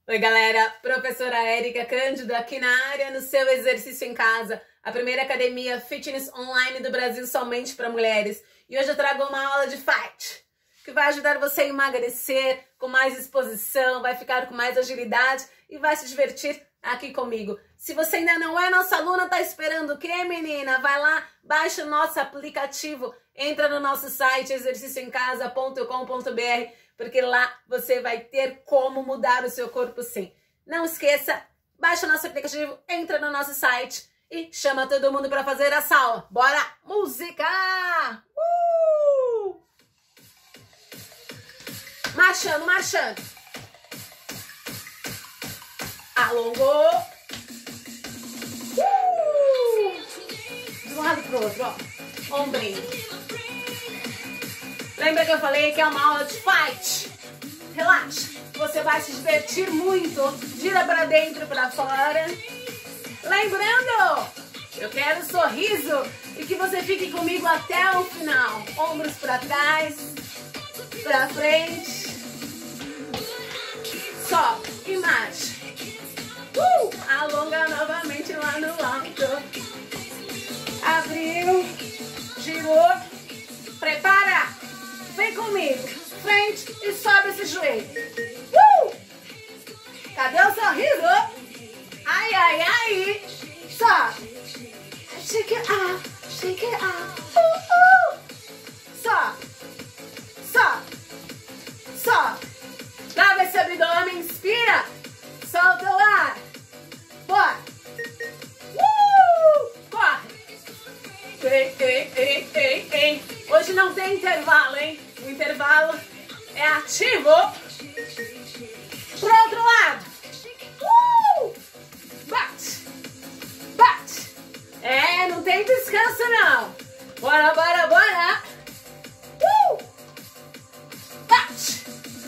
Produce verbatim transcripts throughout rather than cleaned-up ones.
Oi galera, professora Érica Cândido aqui na área no seu exercício em casa, a primeira academia fitness online do Brasil somente para mulheres. E hoje eu trago uma aula de fight, que vai ajudar você a emagrecer com mais exposição, vai ficar com mais agilidade e vai se divertir aqui comigo. Se você ainda não é nossa aluna, tá esperando o quê, menina? Vai lá, baixa o nosso aplicativo, entra no nosso site exercício em casa ponto com ponto br, porque lá você vai ter como mudar o seu corpo sim. Não esqueça, baixa o nosso aplicativo, entra no nosso site e chama todo mundo para fazer essa aula. Bora, música! Uh! Marchando, marchando. Alongou. Uh! De um lado pro outro, ó. Ombrinho. Lembra que eu falei que é uma aula de fight? Relaxa, você vai se divertir muito. Gira pra dentro e pra fora. Lembrando, eu quero sorriso e que você fique comigo até o final. Ombros pra trás, pra frente. Sobe e marcha. Uh! Alonga novamente lá no alto. Abriu, girou, prepara. Vem comigo, frente e sobe esse joelho. Uh! Cadê o sorriso? Ai, ai, ai. Sobe. Shake it out, shake it out. Uh, uh. Sobe. Sobe. Sobe. Trava esse abdômen, inspira. Solta o ar. Bora. Uh! Corre. Ei, ei, ei, ei, ei. Hoje não tem intervalo, hein? O intervalo é ativo. Pro outro lado. Uh! Bate. Bate. É, não tem descanso não. Bora, bora, bora. Uh! Bate.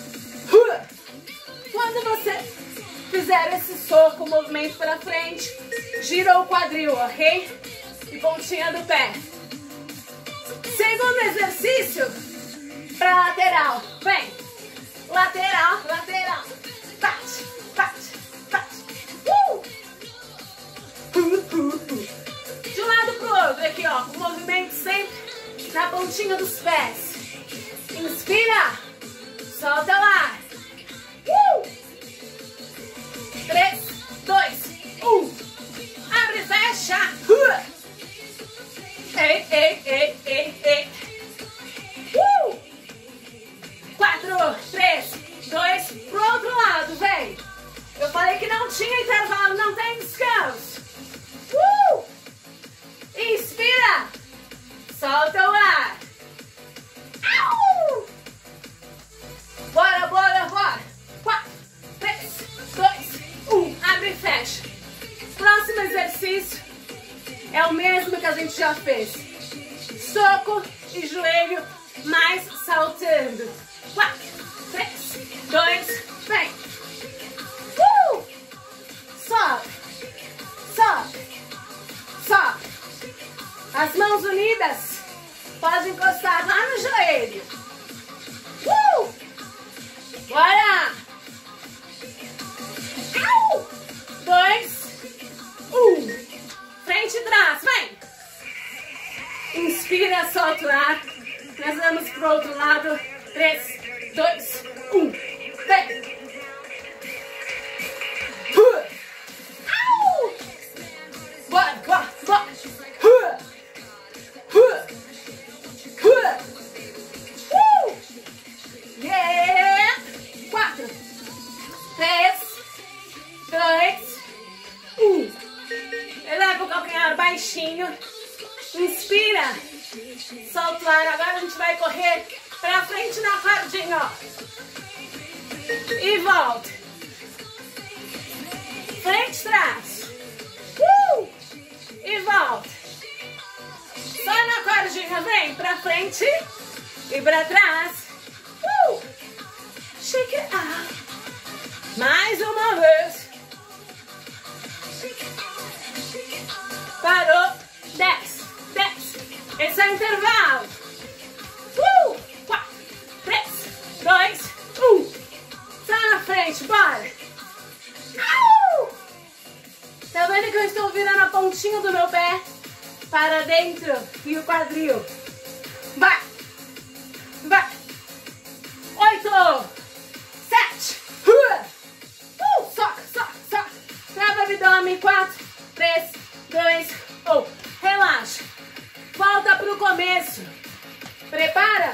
Uh! Quando você fizer esse soco, movimento para frente, gira o quadril, ok? E pontinha do pé. Segundo exercício, para lateral. Vem. Lateral, lateral. Bate, bate, bate. Uh! Uh, uh, uh. De um lado pro outro, aqui ó. O movimento sempre na pontinha dos pés. Inspira. Solta o ar. Uh! três, dois, um. Abre e fecha. Uh! Ei, ei, ei, ei, ei. Uh! quatro, três, dois, pro outro lado, vem. Eu falei que não tinha intervalo, não tem descanso. Uh! Inspira. Solta o ar. Au! Bora, bora, bora. quatro, três, dois, um. Abre e fecha. Próximo exercício é o mesmo que a gente já fez. Soco e joelho, mais saltando. quatro, três, dois, vem. Uh! Sobe, sobe, sobe. As mãos unidas. Pode encostar lá no joelho. Uh! Bora! Au! Dois, um. Frente e trás, vem! Inspira, solta o ar. Nós vamos pro outro lado. três, dois, um. Vem! Uh! Au! Bora, bora, bora! Uh! Uh! Uh! Uh! Yeah! quatro, três, dois, um. Eleva o calcanhar baixinho. Inspira. Solta o ar. Agora a gente vai correr pra frente na cordinha, ó. E volta. Frente, trás. Uh! E volta. Só na cordinha. Vem pra frente e pra trás. Uh! Shake it out. Mais uma vez. Parou. Desce, desce. Esse é o intervalo. Uh! quatro, três, dois, um. Só na frente, bora. vou virando a pontinha do meu pé para dentro e o quadril. Vai! Vai! Oito! Sete! Uh! Soca, soca, soca! Trava o abdômen. Quatro, três, dois, um. Relaxa. Volta pro começo. Prepara.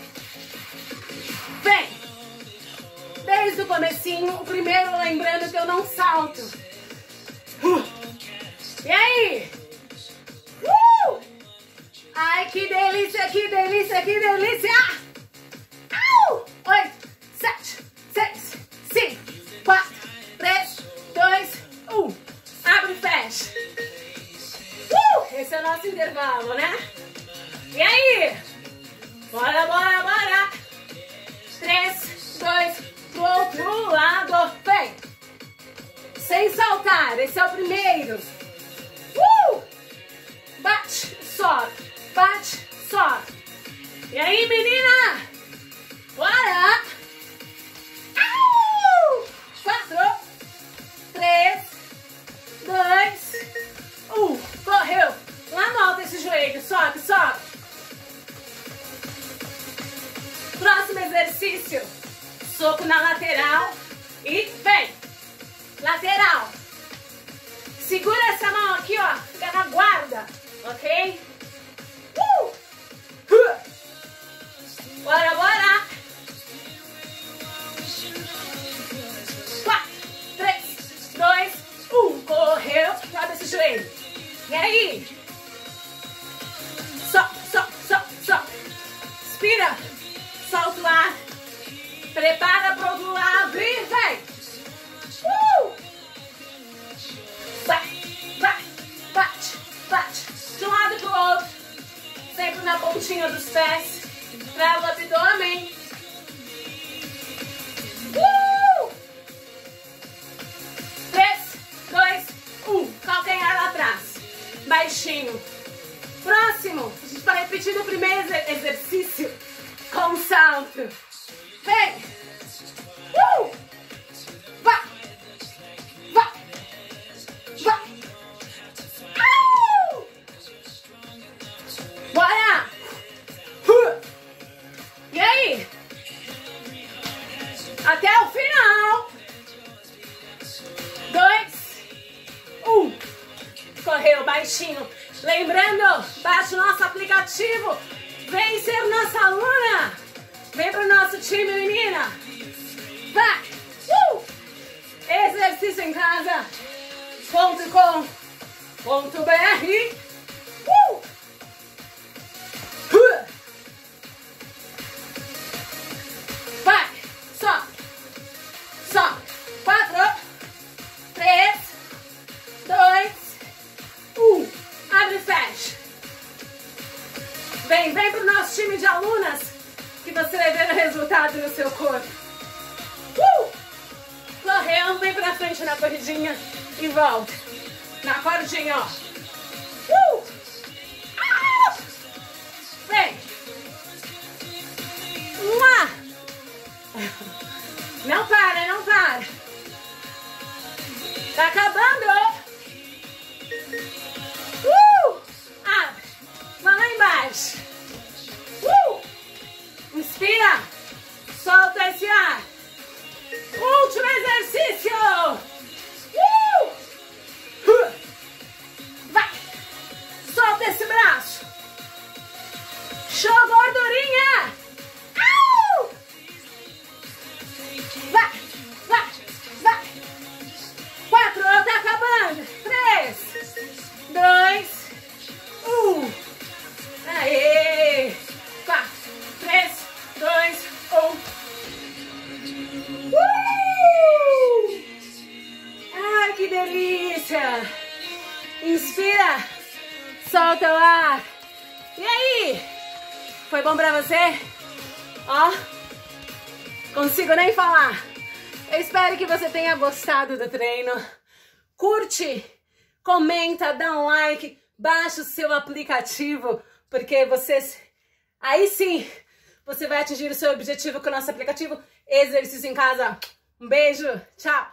Vem. Desde o comecinho, o primeiro lembrando que eu não salto. Uh. E aí? Uh! Ai, que delícia, que delícia, que delícia! Au! Oito, sete, seis, cinco, quatro, três, dois, um. Abre e fecha. Uh! Esse é o nosso intervalo, né? E aí? Bora, bora, bora! Três, dois, pro outro lado. Vem! Sem saltar, esse é o primeiro. Uh! Bate, sobe, bate, sobe. E aí, menina? Bora! Au! Quatro, três, dois, um. Correu. Lá no alto esse joelho. Sobe, sobe. Próximo exercício. Soco na lateral. E vem. Lateral. Segura essa mão aqui, ó. Fica na guarda. Ok? Uh! Uh! Bora, bora. Quatro, três, dois, um. Correu. Sobe esse joelho. E aí? Sobe, sobe, sobe, sobe. Inspira. Solta o ar. Prepara para o outro lado e vem. Uh! Vai, vai, bate, bate. De um lado para o outro. Sempre na pontinha dos pés. Trava o abdômen. Uh! Três, dois, um. Calcanhar lá atrás. Baixinho. Próximo. A gente vai repetir o primeiro exercício com salto. Vem. Uh! Vai. Vai. Vai. Au! Bora. Uh! E aí? Até o final. Dois. Um. Correu baixinho. Lembrando, baixe o nosso aplicativo. Vem ser nossa aluna. Vem pro nosso time, menina. Vai. Uh! Exercício em casa. Ponto com. Ponto br. Uh! Uh! Vai. Só. Só. Quatro. Três. Dois. Um. Abre e fecha. Vem, vem pro nosso time de alunas que você vai ver o resultado no seu corpo. Uh! Correu, vem pra frente na corridinha e volta. Na cordinha, ó. Uh! Ah! Vem. Uma. Não para, não para. Tá acabando. Uh! Abre. Vai lá embaixo. Uh! Inspira. Solta esse ar. Último exercício. Uh! Uh! Vai. Solta esse braço. Show, gordurinha. Au! Vai. Vai. Vai. Quatro. Tá acabando. Três. Dois. Um. Aê. Quatro. Três. Dois. Um. Uh! Ai, que delícia! Inspira, solta o ar. E aí? Foi bom pra você? Ó, consigo nem falar. Eu espero que você tenha gostado do treino. Curte, comenta, dá um like, baixa o seu aplicativo, porque vocês... Aí sim, você vai atingir o seu objetivo com o nosso aplicativo Exercício em Casa. Um beijo, tchau!